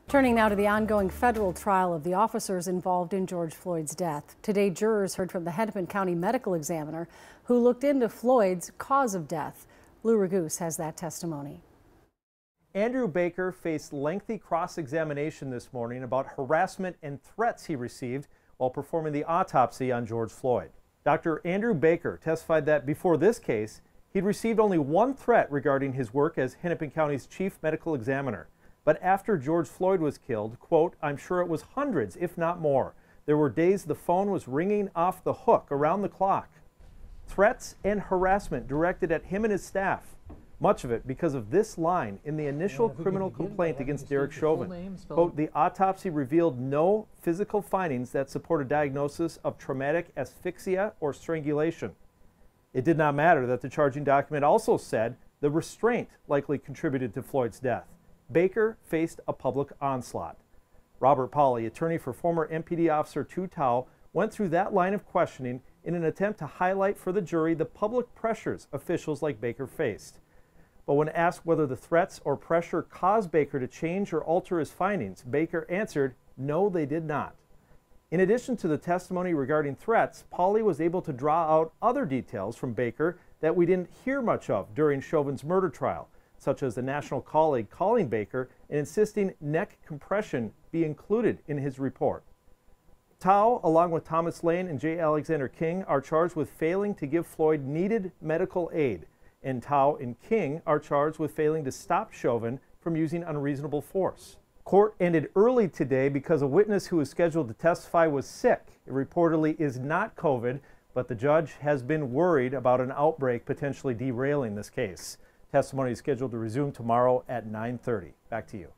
Turning now to the ongoing federal trial of the officers involved in George Floyd's death. Today, jurors heard from the Hennepin County medical examiner who looked into Floyd's cause of death. Lou Raguse has that testimony. Andrew Baker faced lengthy cross-examination this morning about harassment and threats he received while performing the autopsy on George Floyd. Dr. Andrew Baker testified that before this case, he'd received only one threat regarding his work as Hennepin County's chief medical examiner. But after George Floyd was killed, quote, "I'm sure it was hundreds, if not more. There were days the phone was ringing off the hook around the clock." Threats and harassment directed at him and his staff. Much of it because of this line in the initial criminal complaint against Derek Chauvin. Quote, "The autopsy revealed no physical findings that support a diagnosis of traumatic asphyxia or strangulation." It did not matter that the charging document also said the restraint likely contributed to Floyd's death. Baker faced a public onslaught. Robert Pauley, attorney for former MPD officer Tu Tao, went through that line of questioning in an attempt to highlight for the jury the public pressures officials like Baker faced. But when asked whether the threats or pressure caused Baker to change or alter his findings, Baker answered, no, they did not. In addition to the testimony regarding threats, Pauley was able to draw out other details from Baker that we didn't hear much of during Chauvin's murder trial, such as the national colleague calling Baker and insisting neck compression be included in his report. Tao, along with Thomas Lane and J. Alexander King, are charged with failing to give Floyd needed medical aid, and Tao and King are charged with failing to stop Chauvin from using unreasonable force. Court ended early today because a witness who was scheduled to testify was sick. It reportedly is not COVID, but the judge has been worried about an outbreak potentially derailing this case. Testimony is scheduled to resume tomorrow at 9:30. Back to you.